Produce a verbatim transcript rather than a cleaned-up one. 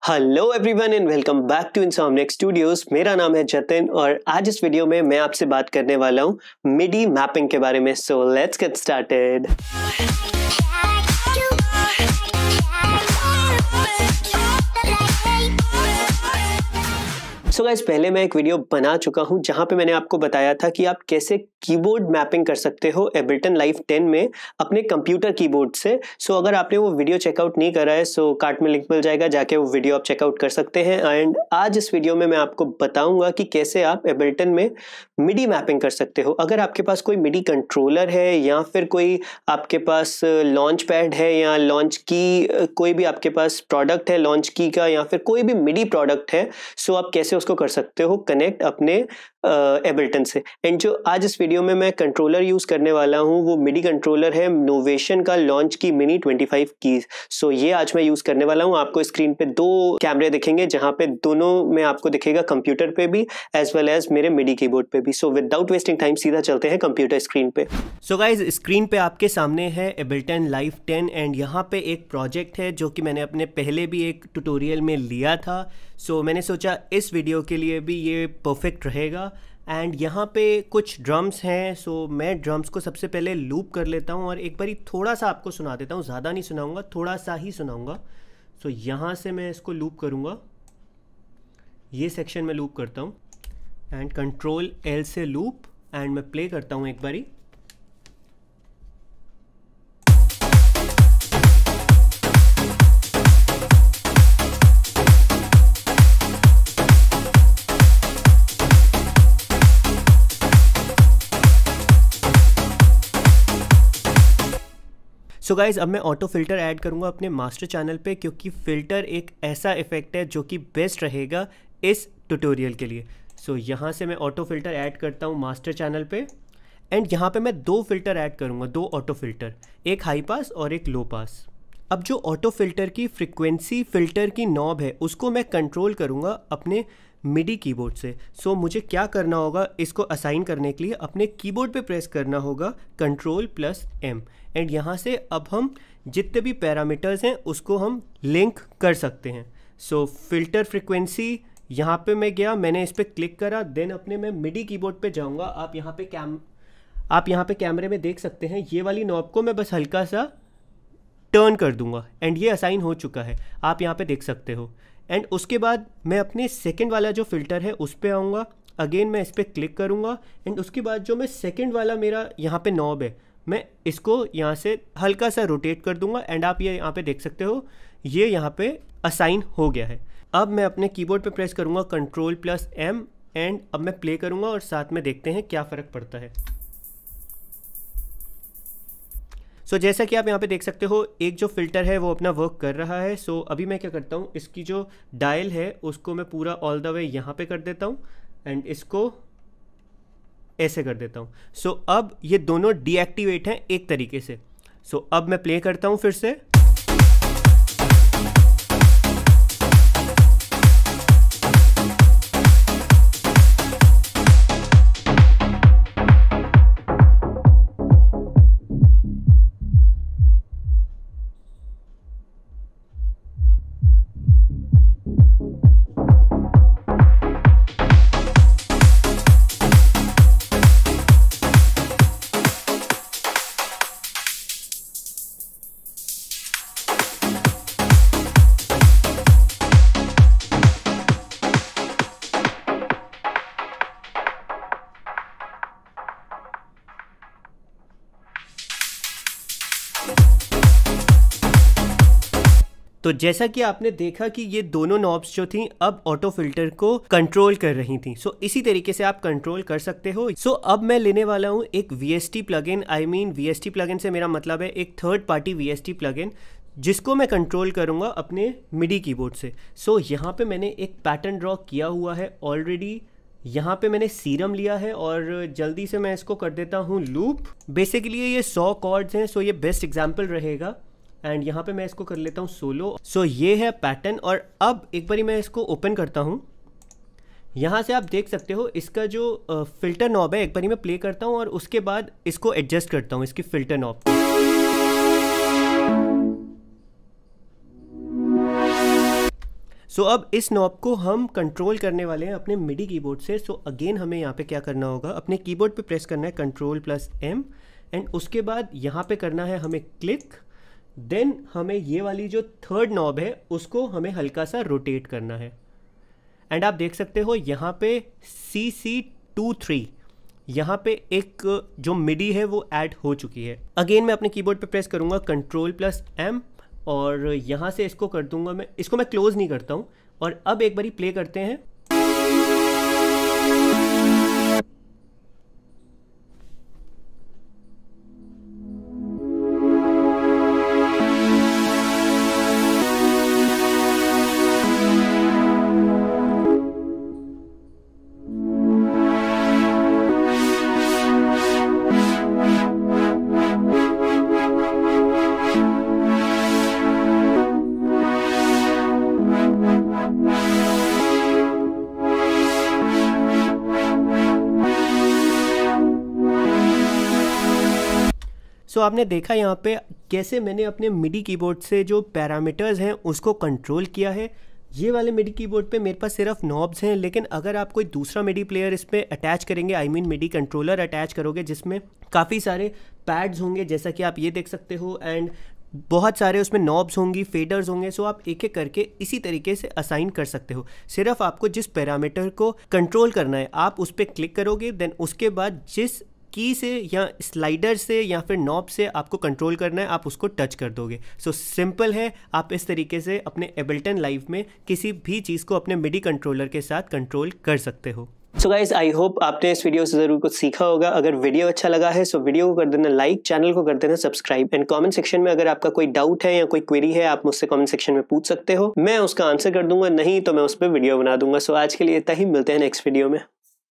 Hello everyone and welcome back to Insomniac Studios. मेरा नाम है जतिन और आज इस वीडियो में मैं आपसे बात करने वाला हूँ मिडी मैपिंग के बारे में। So let's get started. So guys, पहले मैं एक वीडियो बना चुका हूं जहां पे मैंने आपको बताया था कि आप कैसे कीबोर्ड मैपिंग कर सकते हो एबल्टन लाइव टेन में अपने कंप्यूटर कीबोर्ड से। सो अगर आपने वो वीडियो चेकआउट नहीं करा है सो कार्ट में लिंक मिल जाएगा, जाके वो वीडियो आप चेकआउट कर सकते हैं। एंड आज इस वीडियो में मैं आपको बताऊंगा कि कैसे आप एबल्टन में मिडी मैपिंग कर सकते हो। अगर आपके पास कोई मिडी कंट्रोलर है या फिर कोई आपके पास लॉन्च पैड है या लॉन्च की, कोई भी आपके पास प्रोडक्ट है लॉन्च की का, या फिर कोई भी मिडी प्रोडक्ट है, सो आप कैसे उसको कर सकते हो कनेक्ट अपने एबल्टन से। एंड जो आज इस वीडियो में मैं कंट्रोलर यूज करने वाला हूँ वो मिडी कंट्रोलर है नोवेशन का लॉन्च की मिनी पच्चीस कीज। सो ये आज मैं यूज करने वाला हूँ। आपको स्क्रीन पे दो कैमरे दिखेंगे जहां पे दोनों में आपको दिखेगा कंप्यूटर पे भी एज वेल एज मेरे मिडी कीबोर्ड पे भी। सो विदाउट वेस्टिंग टाइम सीधा चलते हैं कंप्यूटर स्क्रीन पे। सो गाइज, स्क्रीन पे आपके सामने है एबल्टन लाइव टेन एंड यहाँ पे एक प्रोजेक्ट है जो कि मैंने अपने पहले भी एक ट्यूटोरियल में लिया था। सो so, मैंने सोचा इस वीडियो के लिए भी ये परफेक्ट रहेगा। एंड यहाँ पे कुछ ड्रम्स हैं। सो so, मैं ड्रम्स को सबसे पहले लूप कर लेता हूँ और एक बारी थोड़ा सा आपको सुना देता हूँ, ज़्यादा नहीं सुनाऊँगा, थोड़ा सा ही सुनाऊँगा। सो so, यहाँ से मैं इसको लूप करूँगा, ये सेक्शन में लूप करता हूँ एंड कंट्रोल एल से लूप एंड मैं प्ले करता हूँ एक बारी। सो so गाइज़, अब मैं ऑटो फिल्टर ऐड करूँगा अपने मास्टर चैनल पे, क्योंकि फ़िल्टर एक ऐसा इफेक्ट है जो कि बेस्ट रहेगा इस ट्यूटोरियल के लिए। सो so, यहाँ से मैं ऑटो फिल्टर ऐड करता हूँ मास्टर चैनल पे एंड यहाँ पे मैं दो फिल्टर ऐड करूँगा, दो ऑटो फिल्टर, एक हाई पास और एक लो पास। अब जो ऑटो फिल्टर की फ्रिक्वेंसी फ़िल्टर की नॉब है उसको मैं कंट्रोल करूँगा अपने मिडी कीबोर्ड से। सो so, मुझे क्या करना होगा, इसको असाइन करने के लिए अपने कीबोर्ड पे प्रेस करना होगा कंट्रोल प्लस एम एंड यहाँ से अब हम जितने भी पैरामीटर्स हैं उसको हम लिंक कर सकते हैं। सो फिल्टर फ्रिक्वेंसी यहाँ पे मैं गया, मैंने इस पर क्लिक करा, देन अपने मैं मिडी कीबोर्ड पे जाऊँगा। आप यहाँ पे कैम आप यहाँ पे कैमरे में देख सकते हैं, ये वाली नॉब को मैं बस हल्का सा टर्न कर दूंगा एंड ये असाइन हो चुका है, आप यहाँ पे देख सकते हो। एंड उसके बाद मैं अपने सेकंड वाला जो फ़िल्टर है उस पर आऊँगा, अगेन मैं इस पर क्लिक करूँगा एंड उसके बाद जो मैं सेकंड वाला मेरा यहाँ पे नॉब है मैं इसको यहाँ से हल्का सा रोटेट कर दूंगा एंड आप ये यहाँ पे देख सकते हो ये यहाँ पे असाइन हो गया है। अब मैं अपने कीबोर्ड पे प्रेस करूँगा कंट्रोल प्लस एम एंड अब मैं प्ले करूँगा और साथ में देखते हैं क्या फ़र्क पड़ता है। सो so, जैसा कि आप यहाँ पे देख सकते हो एक जो फ़िल्टर है वो अपना वर्क कर रहा है। सो so, अभी मैं क्या करता हूँ, इसकी जो डायल है उसको मैं पूरा ऑल द वे यहाँ पे कर देता हूँ एंड इसको ऐसे कर देता हूँ। सो so, अब ये दोनों डीएक्टिवेट हैं एक तरीके से। सो so, अब मैं प्ले करता हूँ फिर से। तो जैसा कि आपने देखा कि ये दोनों नॉब्स जो थी अब ऑटो फिल्टर को कंट्रोल कर रही थी। सो इसी तरीके से आप कंट्रोल कर सकते हो। सो अब मैं लेने वाला हूँ एक V S T plugin. I mean V S T plugin से मेरा मतलब है एक third party V S T plugin, जिसको मैं कंट्रोल करूँगा अपने मिडी कीबोर्ड से। सो यहाँ पे मैंने एक पैटर्न ड्रॉ किया हुआ है ऑलरेडी। यहाँ पे मैंने सीरम लिया है और जल्दी से मैं इसको कर देता हूँ लूप। बेसिकली ये सौ कॉर्ड्स हैं, सो ये बेस्ट एग्जाम्पल रहेगा। एंड यहाँ पे मैं इसको कर लेता हूँ सोलो। सो ये है पैटर्न और अब एक बारी मैं इसको ओपन करता हूँ। यहाँ से आप देख सकते हो इसका जो फिल्टर नॉब है, एक बारी मैं प्ले करता हूँ और उसके बाद इसको एडजस्ट करता हूँ इसकी filter knob. So so so, अब इस नॉब को हम कंट्रोल करने वाले हैं अपने मिडी कीबोर्ड से। सो so, अगेन हमें यहाँ पे क्या करना होगा, अपने कीबोर्ड पे प्रेस करना है कंट्रोल प्लस एम एंड उसके बाद यहाँ पे करना है हमें क्लिक। देन हमें ये वाली जो थर्ड नॉब है उसको हमें हल्का सा रोटेट करना है एंड आप देख सकते हो यहाँ पे सी सी टू थ्री यहाँ पे एक जो मिडी है वो ऐड हो चुकी है। अगेन मैं अपने कीबोर्ड पे प्रेस करूँगा कंट्रोल प्लस एम और यहाँ से इसको कर दूंगा मैं, इसको मैं क्लोज नहीं करता हूँ। और अब एक बारी प्ले करते हैं। सो so, आपने देखा यहाँ पे कैसे मैंने अपने मिडी कीबोर्ड से जो पैरामीटर्स हैं उसको कंट्रोल किया है। ये वाले मिडी कीबोर्ड पे मेरे पास सिर्फ नॉब्स हैं, लेकिन अगर आप कोई दूसरा मिडी प्लेयर इसमें अटैच करेंगे, I mean MIDI controller attach करोगे जिसमें काफ़ी सारे पैड्स होंगे जैसा कि आप ये देख सकते हो एंड बहुत सारे उसमें नॉब्स होंगी, फेडर्स होंगे। सो आप एक एक करके इसी तरीके से असाइन कर सकते हो। सिर्फ आपको जिस पैरामीटर को कंट्रोल करना है आप उस पर क्लिक करोगे, देन उसके बाद जिस की से या स्लाइडर से या फिर नॉब से आपको कंट्रोल करना है आप उसको टच कर दोगे। सो so, सिंपल है, आप इस तरीके से अपने एबल्टन लाइव में किसी भी चीज़ को अपने मिडी कंट्रोलर के साथ कंट्रोल कर सकते हो। सो गाइज आई होप आपने इस वीडियो से जरूर कुछ सीखा होगा। अगर वीडियो अच्छा लगा है सो वीडियो को कर देना लाइक, चैनल को कर देना सब्सक्राइब एंड कमेंट सेक्शन में अगर आपका कोई डाउट है या कोई क्वेरी है आप मुझसे कमेंट सेक्शन में पूछ सकते हो, मैं उसका आंसर कर दूंगा, नहीं तो मैं उस पर वीडियो बना दूंगा। सो आज के लिए इतना ही, मिलते हैं नेक्स्ट वीडियो में।